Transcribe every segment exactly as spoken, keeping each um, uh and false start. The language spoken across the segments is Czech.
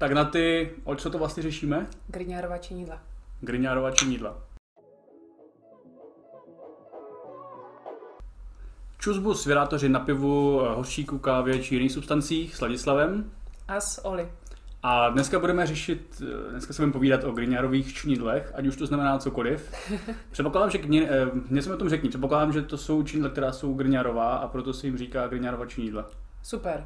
Tak na ty, o co to vlastně řešíme? Grignardova činidla. Grignardova činidla. Čusbus, vyrátoři na pivu, hořčíku, kávě či jiných substancích s Ladislavem. A s Oli. A dneska budeme řešit, dneska se budeme povídat o Grignardových činidlech, ať už to znamená cokoliv. Předpokládám, že mě, mě se mi o tom řekni, předpokládám, že to jsou činidla, která jsou Grignardová a proto se jim říká Grignardova činidla. Super.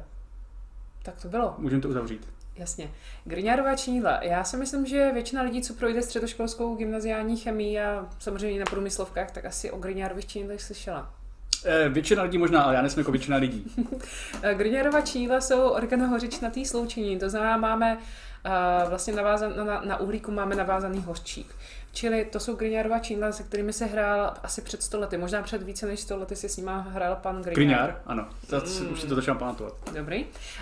Tak to bylo. Můžeme to uzavřít. Jasně. Grignardova činidla. Já si myslím, že většina lidí, co projde středoškolskou gymnaziální chemii a samozřejmě na průmyslovkách, tak asi o Grignardových činidlech slyšela. Většina lidí možná, ale já nejsem jako většina lidí. Grignardova činidla jsou organohořečnatý sloučení, to znamená, máme uh, vlastně navázan, na, na uhlíku máme navázaný hořčík. Čili to jsou Grignardova činidla, se kterými se hrál asi před sto lety, možná před více než sto lety si s nima hrál pan Grignard. Grignard, ano, to, mm. už si to začínám pamatovat. Dobrý.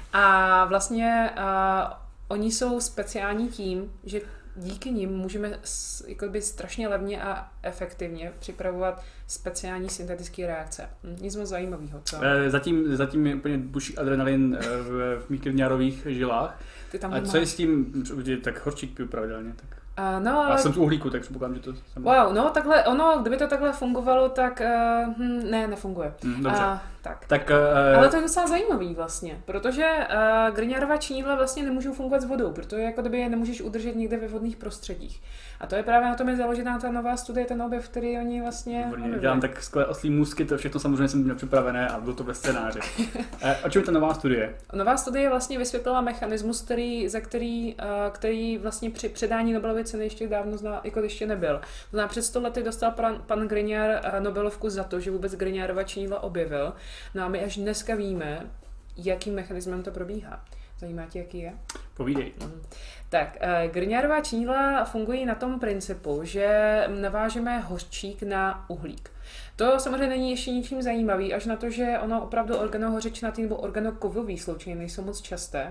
A vlastně uh, oni jsou speciální tím, že díky nim můžeme jakoby strašně levně a efektivně připravovat speciální syntetické reakce. Nic moc zajímavého, co? Zatím, zatím je úplně buší adrenalin v, v mých Grignardových žilách. Ty tam a co je s tím, tak hořčík piju pravidelně, tak. Uh, no, ale... Já jsem tu uhlíku, tak předpokládám, že to... Jsem... Wow, no takhle, ono, kdyby to takhle fungovalo, tak uh, hm, ne, nefunguje. Mm, dobře. Uh, tak. tak uh, ale to je docela zajímavý vlastně, protože uh, Grignardova činidla vlastně nemůžou fungovat s vodou, protože jako kdyby je nemůžeš udržet někde ve vodních prostředích. A to je právě na tom je založená ta nová studie, ten objev, který oni vlastně... Výborně, dělám tak skvělé oslí můzky, to všechno samozřejmě jsem měl připravené a bylo to ve scénáři. O čem je ta nová studie? Nová studie vlastně vysvětlila mechanismus, který, za který, uh, který vlastně při předání Nobelovy ceny ještě dávno zná, jako ještě nebyl. To znamená, před sto lety dostal pan, pan Grignard uh, Nobelovku za to, že vůbec Grignardova činidla objevil. No a my až dneska víme, jakým mechanismem to probíhá. Zajímá tě, jaký je? Povídej. Mm. Tak, uh, Grignardova činidla fungují na tom principu, že navážeme hořčík na uhlík. To samozřejmě není ještě ničím zajímavý, až na to, že ono opravdu organohořečnatý nebo organokovový sloučení nejsou moc časté.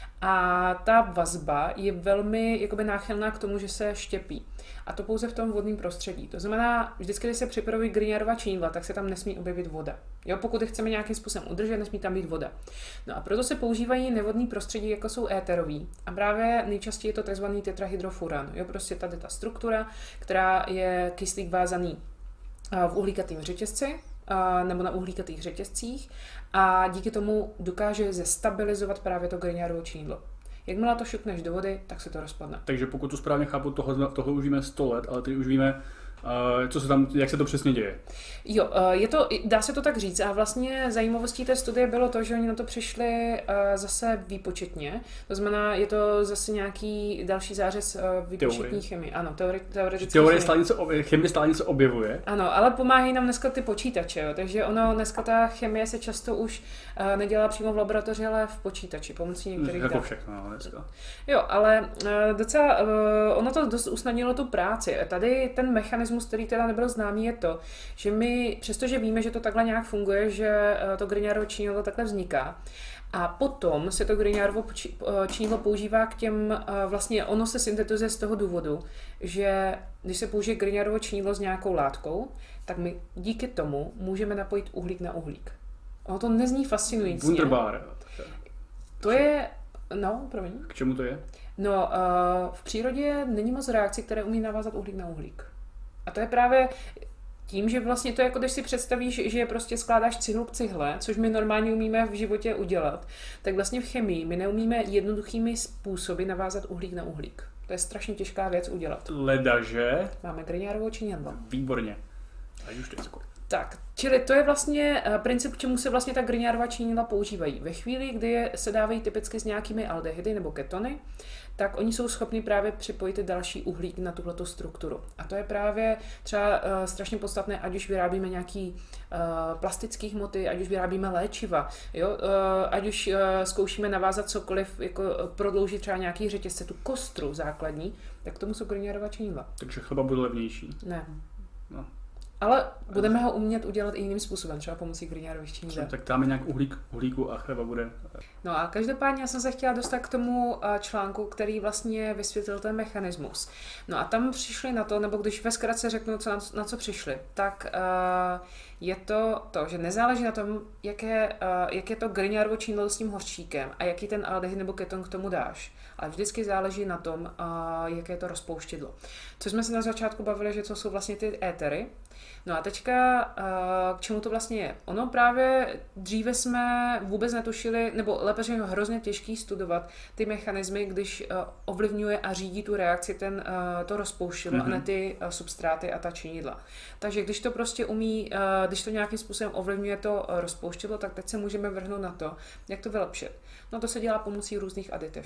A ta vazba je velmi jakoby náchylná k tomu, že se štěpí. A to pouze v tom vodním prostředí. To znamená, vždycky, když se připravují Grignardova činidla, tak se tam nesmí objevit voda. Jo, pokud je chceme nějakým způsobem udržet, nesmí tam být voda. No a proto se používají nevodní prostředí, jako jsou éterový. A právě nejčastěji je to tzv. Tetrahydrofuran. Jo, prostě tady ta struktura, která je kyslík vázaný v uhlíkatém řetězci, nebo na uhlíkatých řetězcích a díky tomu dokáže zestabilizovat právě to Grignardovo činidlo. Jakmile to šupneš do vody, tak se to rozpadne. Takže pokud to správně chápu, tohle, tohle už víme sto let, ale teď už víme, uh, co se tam, jak se to přesně děje. Jo, je to, dá se to tak říct a vlastně zajímavostí té studie bylo to, že oni na to přišli uh, zase výpočetně. To znamená, je to zase nějaký další zářez uh, výpočetní chemie. Ano, teori, teoretické Teorie stále něco, chemie stále něco objevuje. Ano, ale pomáhají nám dneska ty počítače, jo. Takže ono, dneska ta chemie se často už uh, nedělá přímo v laboratoři, ale v počítači, pomocí některých jako dat. všechno, no, dneska. Jo, ale uh, docela, uh, ono to dost usnadnilo tu práci. Tady ten mechanismus, který teda nebyl známý, je to, že my přestože víme, že to takhle nějak funguje, že to Grignardovo činidlo takhle vzniká, a potom se to Grignardovo činidlo používá k těm, vlastně ono se syntetizuje z toho důvodu, že když se použije Grignardovo činidlo s nějakou látkou, tak my díky tomu můžeme napojit uhlík na uhlík. Ono to nezní fascinující. Wunderbar. To je, no, promiň. K čemu to je? No, v přírodě není moc reakcí, které umí navázat uhlík na uhlík. A to je právě tím, že vlastně to je jako když si představíš, že prostě skládáš cihlu k cihle, což my normálně umíme v životě udělat, tak vlastně v chemii my neumíme jednoduchými způsoby navázat uhlík na uhlík. To je strašně těžká věc udělat. Ledaže? Máme Grignardovo činidlo. Výborně. Ať už to je skoro. Tak, čili to je vlastně princip, k čemu se vlastně ta Grignardova činidla používají. Ve chvíli, kdy je, se dávají typicky s nějakými aldehydy nebo ketony, tak oni jsou schopni právě připojit další uhlík na tuhletu strukturu. A to je právě třeba uh, strašně podstatné, ať už vyrábíme nějaký uh, plastický hmoty, ať už vyrábíme léčiva, jo? Uh, ať už uh, zkoušíme navázat cokoliv, jako prodloužit třeba nějaký řetězce, tu kostru základní, tak k tomu jsou Grignardova činidla. Takže chleba bude levnější. Ne. No. Ale budeme ho umět udělat i jiným způsobem, třeba pomocí grignardových činidel. Tak tam je nějak uhlík, uhlíku a chleba bude. No a každopádně já jsem se chtěla dostat k tomu článku, který vlastně vysvětlil ten mechanismus. No a tam přišli na to, nebo když ve zkratce řeknu, co na, na co přišli, tak uh, je to to, že nezáleží na tom, jak je, uh, jak je to grignardovo činidlo s tím hořčíkem a jaký ten aldehyd nebo keton k tomu dáš. Ale vždycky záleží na tom, uh, jaké je to rozpouštědlo. Co jsme se na začátku bavili, že co jsou vlastně ty étery. No a teďka k čemu to vlastně je? Ono právě dříve jsme vůbec netušili, nebo lépe řečeno hrozně těžký studovat ty mechanismy, když ovlivňuje a řídí tu reakci ten, to rozpouštědlo mm-hmm. a ne ty substráty a ta činidla. Takže když to prostě umí, když to nějakým způsobem ovlivňuje to rozpouštědlo, tak teď se můžeme vrhnout na to, jak to vylepšit. No to se dělá pomocí různých aditiv.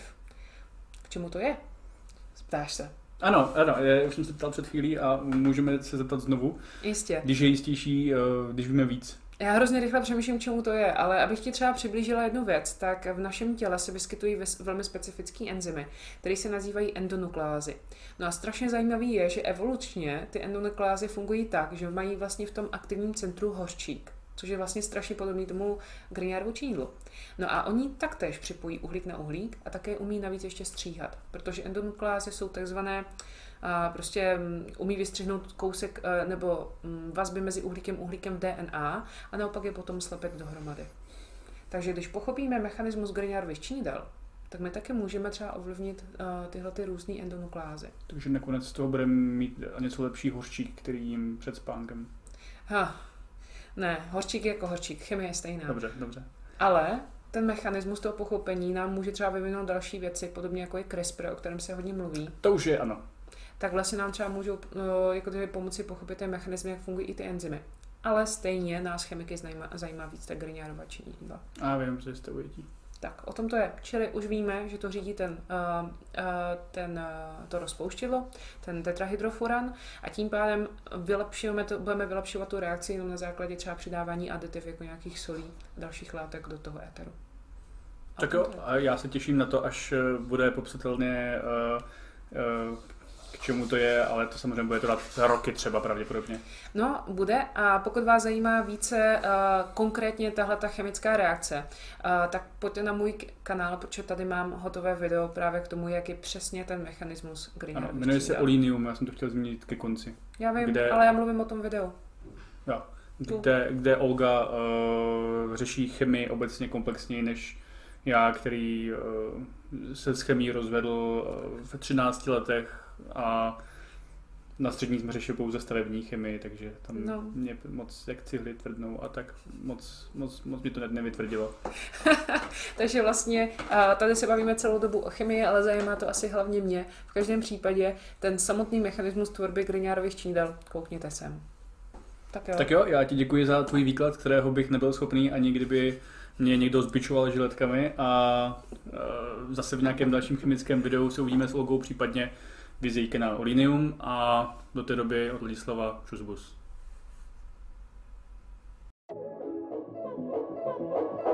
K čemu to je? Ptáš se. Ano, ano, já už jsem se ptal před chvílí a můžeme se zeptat znovu. Jistě. Když je jistější, když víme víc. Já hrozně rychle přemýšlím, čemu to je, ale abych ti třeba přiblížila jednu věc, tak v našem těle se vyskytují velmi specifické enzymy, které se nazývají endonukleázy. No a strašně zajímavý je, že evolučně ty endonukleázy fungují tak, že mají vlastně v tom aktivním centru hořčík, což je vlastně strašně podobný tomu Grignardovu činidlu. No a oni taktéž připojí uhlík na uhlík a také umí navíc ještě stříhat, protože endonukleázy jsou takzvané a prostě umí vystřihnout kousek nebo vazby mezi uhlíkem a uhlíkem v D N A a naopak je potom slepet dohromady. Takže když pochopíme mechanismus Grignardových činidel, tak my taky můžeme třeba ovlivnit uh, tyhle ty různé endonukleázy. Takže nakonec z toho budeme mít něco lepší hořčík, který jim před spánkem. Ha, ne, hořčík je jako hořčík, chemie je stejná. Dobře, dobře. Ale ten mechanismus toho pochopení nám může třeba vyvinout další věci, podobně jako je CRISPR, o kterém se hodně mluví. To už je ano. Tak vlastně nám třeba můžou no, jako pomoci pochopit ty mechanizmy, jak fungují i ty enzymy. Ale stejně nás chemiky zajímá, zajímá víc ta Grignardova činidla. A vím, že jste ujetí. Tak, o tom to je. Čili už víme, že to řídí ten, uh, uh, ten, uh, to rozpouštědlo, ten tetrahydrofuran a tím pádem vylepšujeme to, budeme vylepšovat tu reakci jenom na základě třeba přidávání aditiv jako nějakých solí a dalších látek do toho éteru. A tak jo, a já se těším na to, až bude popsatelně uh, uh, k čemu to je, ale to samozřejmě bude to dát roky třeba pravděpodobně. No, bude a pokud vás zajímá více uh, konkrétně tahle ta chemická reakce, uh, tak pojďte na můj kanál, protože tady mám hotové video právě k tomu, jak je přesně ten mechanismus Grignardových činidel. Jmenuje se Olinium, já jsem to chtěl zmínit ke konci. Já vím, kde, ale já mluvím o tom videu. Jo, kde, kde Olga uh, řeší chemii obecně komplexněji než já, který uh, se s chemií rozvedl uh, v třinácti letech a na střední jsme řešili pouze stavební chemii, takže tam no. mě moc jak cihly tvrdnou a tak moc, moc, moc mě to nevytvrdilo. Takže vlastně tady se bavíme celou dobu o chemii, ale zajímá to asi hlavně mě. V každém případě ten samotný mechanismus tvorby Grignardových činidel, koukněte sem. Tak jo. Tak jo, já ti děkuji za tvůj výklad, kterého bych nebyl schopný ani kdyby mě někdo zbičoval žiletkami a e, zase v nějakém dalším chemickém videu se uvidíme s Olgou, případně viz její kanál Olinium a do té doby od Ladislava Čusbus.